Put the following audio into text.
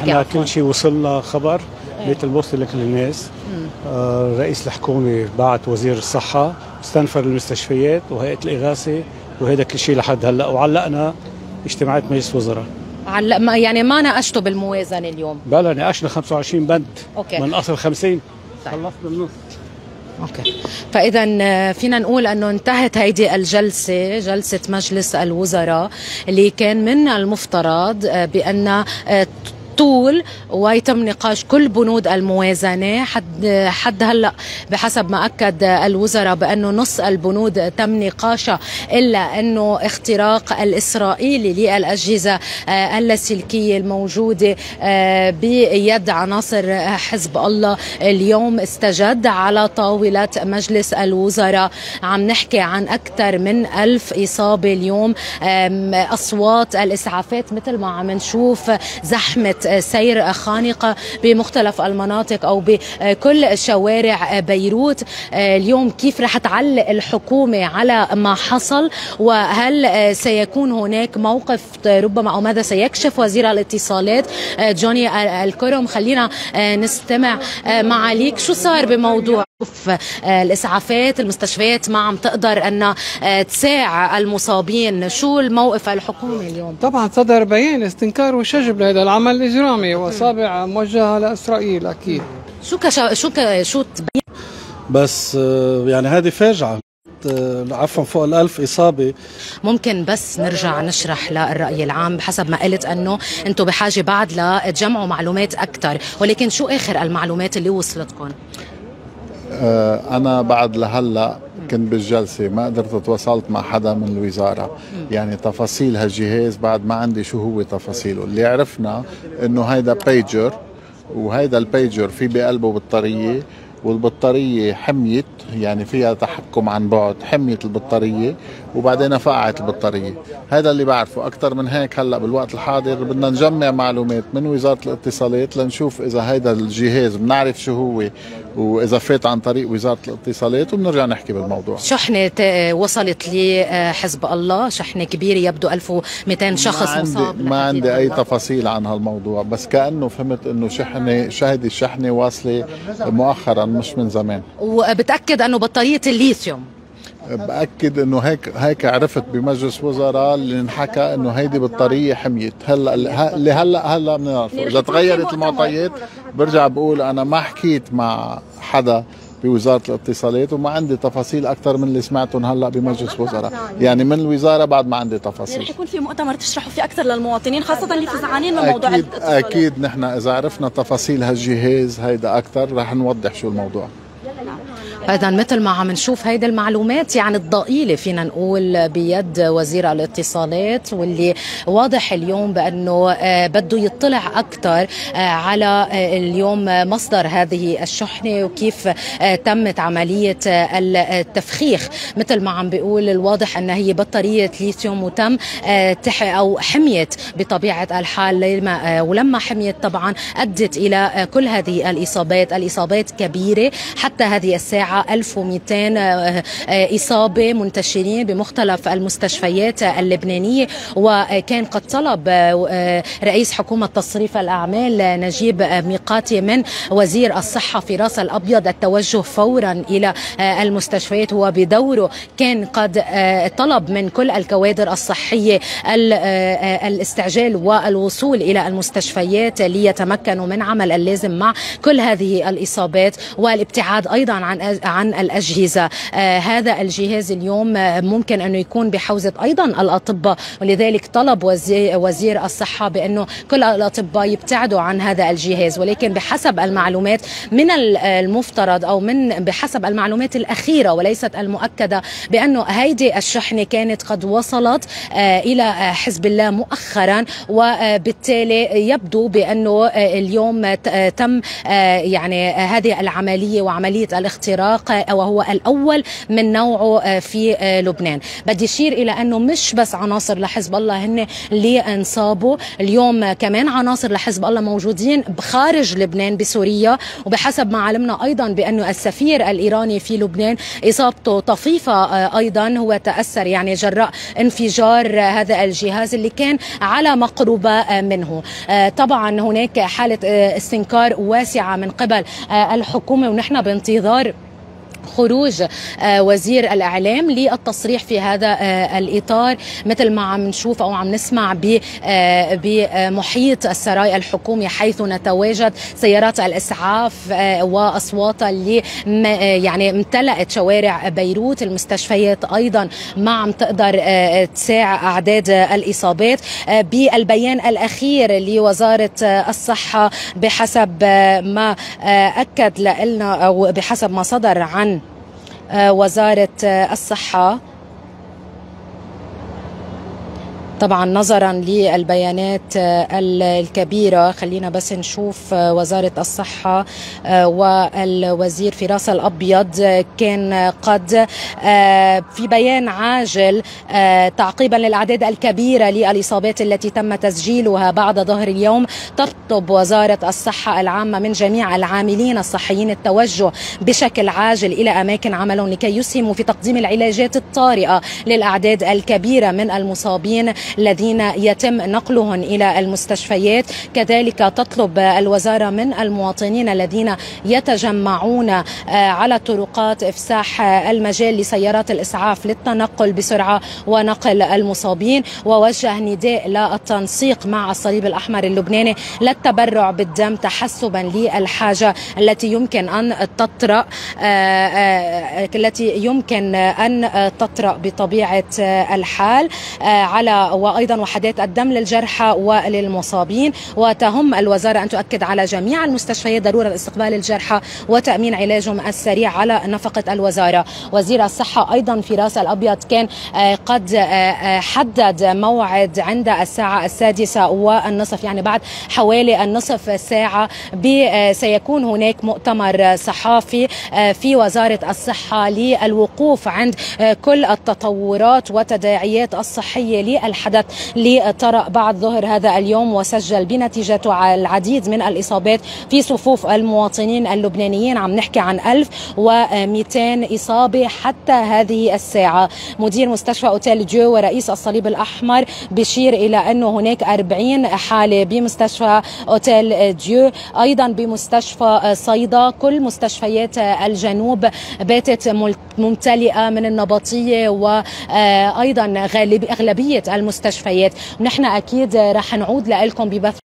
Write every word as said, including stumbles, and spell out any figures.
نحن كل شيء وصلنا خبر مثل بوصل لكل الناس. آه رئيس الحكومة بعت وزير الصحة، استنفر المستشفيات وهيئة الإغاثة، وهذا كل شيء لحد هلا. وعلقنا اجتماعات مجلس وزراء. علق ما يعني ما ناقشتوا بالموازنة اليوم؟ بلا ناقشنا خمسة وعشرين بند. أوكي. من أصل خمسين. طيب. خلصنا النص. اوكي، فاذا فينا نقول انه انتهت هيدي الجلسه، جلسه مجلس الوزراء، اللي كان من المفترض بان طول ويتم نقاش كل بنود الموازنة. حد حد هلا بحسب ما أكد الوزراء بأنه نص البنود تم نقاشها، إلا أنه اختراق الإسرائيلي للأجهزة اللاسلكية الموجودة بيد عناصر حزب الله اليوم استجد على طاولة مجلس الوزراء. عم نحكي عن أكثر من ألف إصابة اليوم. أصوات الإسعافات مثل ما عم نشوف، زحمة سير خانقة بمختلف المناطق أو بكل شوارع بيروت. اليوم كيف رح تعلق الحكومة على ما حصل، وهل سيكون هناك موقف ربما أو ماذا سيكشف وزير الاتصالات جوني الكرم؟ خلينا نستمع معاليك شو صار بموضوع الإسعافات. المستشفيات ما عم تقدر أن تساع المصابين، شو الموقف الحكومي اليوم؟ طبعا صدر بيان استنكار وشجب لهذا العمل الإجرامي وأصابع موجهة لإسرائيل. أكيد شو كشا شو ك شو تبين؟ بس يعني هذه فاجعة، عفوا فوق الألف إصابة. ممكن بس نرجع نشرح للرأي العام بحسب ما قلت أنه أنتم بحاجة بعد لتجمعوا معلومات أكثر، ولكن شو آخر المعلومات اللي وصلتكم؟ أنا بعد لهلا كنت بالجلسة، ما قدرت اتواصلت مع حدا من الوزارة. يعني تفاصيل هالجهاز بعد ما عندي شو هو تفاصيله. اللي عرفنا انه هيدا بيجر، وهيدا البيجر في بقلبه بطارية، والبطارية حميت، يعني فيها تحكم عن بعد، حميت البطارية وبعدين فقعت البطارية. هذا اللي بعرفه. أكثر من هيك هلأ بالوقت الحاضر بدنا نجمع معلومات من وزارة الاتصالات لنشوف إذا هيدا الجهاز بنعرف شو هو وإذا فات عن طريق وزارة الاتصالات، وبنرجع نحكي بالموضوع. شحنة وصلت لحزب الله، شحنة كبيرة يبدو ألف ومئتين شخص ما مصاب. عندي ما عندي أي تفاصيل عن هالموضوع، بس كأنه فهمت إنه شحنة شهد الشحنة واصلة مؤخرا مش من زمان. وبتأكد أنه بطارية الليثيوم؟ بأكد انه هيك هيك عرفت بمجلس وزراء اللي انحكى انه هيدي بالطريقه حميت. هلا اللي هلا هلا بنعرفه. اذا تغيرت المعطيات برجع بقول انا ما حكيت مع حدا بوزاره الاتصالات وما عندي تفاصيل اكثر من اللي سمعتهم هلا بمجلس وزراء. يعني من الوزاره بعد ما عندي تفاصيل. رح يكون في مؤتمر تشرحوا فيه اكثر للمواطنين، خاصه اللي فزعانين من موضوع أكيد الاتصالات. اكيد نحن اذا عرفنا تفاصيل هالجهاز هيدا اكثر رح نوضح شو الموضوع. إذا مثل ما عم نشوف هيدي المعلومات يعني الضئيلة فينا نقول بيد وزير الاتصالات، واللي واضح اليوم بأنه بده يطلع أكثر على اليوم مصدر هذه الشحنة وكيف تمت عملية التفخيخ. مثل ما عم بيقول الواضح أن هي بطارية ليثيوم وتم أو حميت بطبيعة الحال، ولما حميت طبعا أدت إلى كل هذه الإصابات. الإصابات كبيرة حتى هذه الساعة، ألف ومئتين إصابة منتشرين بمختلف المستشفيات اللبنانية. وكان قد طلب رئيس حكومة تصريف الأعمال نجيب ميقاتي من وزير الصحة في راس الأبيض التوجه فورا إلى المستشفيات، وبدوره كان قد طلب من كل الكوادر الصحية الاستعجال والوصول إلى المستشفيات ليتمكنوا من عمل اللازم مع كل هذه الإصابات، والابتعاد أيضا عن عن الأجهزة. آه هذا الجهاز اليوم آه ممكن أنه يكون بحوزة أيضا الأطباء، ولذلك طلب وزير, وزير الصحة بأنه كل الأطباء يبتعدوا عن هذا الجهاز. ولكن بحسب المعلومات من المفترض أو من بحسب المعلومات الأخيرة وليست المؤكدة بأنه هيدي الشحنة كانت قد وصلت آه إلى حزب الله مؤخرا، وبالتالي يبدو بأنه اليوم تم آه يعني هذه العملية وعملية الاختراق العراق وهو الأول من نوعه في لبنان. بدي أشير إلى أنه مش بس عناصر لحزب الله هن اللي انصابوا، اليوم كمان عناصر لحزب الله موجودين خارج لبنان بسوريا، وبحسب ما علمنا أيضا بأنه السفير الإيراني في لبنان إصابته طفيفة أيضا، هو تأثر يعني جراء انفجار هذا الجهاز اللي كان على مقربة منه. طبعا هناك حالة استنكار واسعة من قبل الحكومة، ونحن بانتظار خروج وزير الإعلام للتصريح في هذا الإطار، مثل ما عم نشوف أو عم نسمع بمحيط السراي الحكومي حيث نتواجد سيارات الإسعاف وأصواتها اللي يعني امتلأت شوارع بيروت. المستشفيات أيضا ما عم تقدر تساع أعداد الإصابات. بالبيان الأخير لوزارة الصحة بحسب ما أكد لنا أو بحسب ما صدر عن وزارة الصحة، طبعا نظرا للبيانات الكبيرة، خلينا بس نشوف وزارة الصحة والوزير فراس الأبيض كان قد في بيان عاجل تعقيبا للأعداد الكبيرة للإصابات التي تم تسجيلها بعد ظهر اليوم، تطلب وزارة الصحة العامة من جميع العاملين الصحيين التوجه بشكل عاجل إلى أماكن عملهم لكي يسهموا في تقديم العلاجات الطارئة للأعداد الكبيرة من المصابين الذين يتم نقلهم إلى المستشفيات. كذلك تطلب الوزارة من المواطنين الذين يتجمعون على الطرقات إفساح المجال لسيارات الإسعاف للتنقل بسرعة ونقل المصابين، ووجه نداء للتنسيق مع الصليب الأحمر اللبناني للتبرع بالدم تحسبا للحاجة التي يمكن أن تطرأ التي يمكن أن تطرأ بطبيعة الحال على وأيضا وحدات الدم للجرحى وللمصابين. وتهم الوزارة أن تؤكد على جميع المستشفيات ضرورة استقبال الجرحى وتأمين علاجهم السريع على نفقة الوزارة. وزير الصحة أيضا فراس الأبيض كان قد حدد موعد عند الساعة السادسة والنصف، يعني بعد حوالي النصف ساعة سيكون هناك مؤتمر صحافي في وزارة الصحة للوقوف عند كل التطورات والتداعيات الصحية للحدث اللي طرأ بعد ظهر هذا اليوم، وسجل بنتيجته العديد من الإصابات في صفوف المواطنين اللبنانيين. عم نحكي عن ألف ومئتين إصابة حتى هذه الساعة. مدير مستشفى أوتيل ديو ورئيس الصليب الأحمر بشير إلى أنه هناك أربعين حالة بمستشفى أوتيل ديو، أيضا بمستشفى صيدا. كل مستشفيات الجنوب باتت ممتلئة من النبطية وأيضا أغلبية المستشفيات. نحن أكيد رح نعود لكم ببث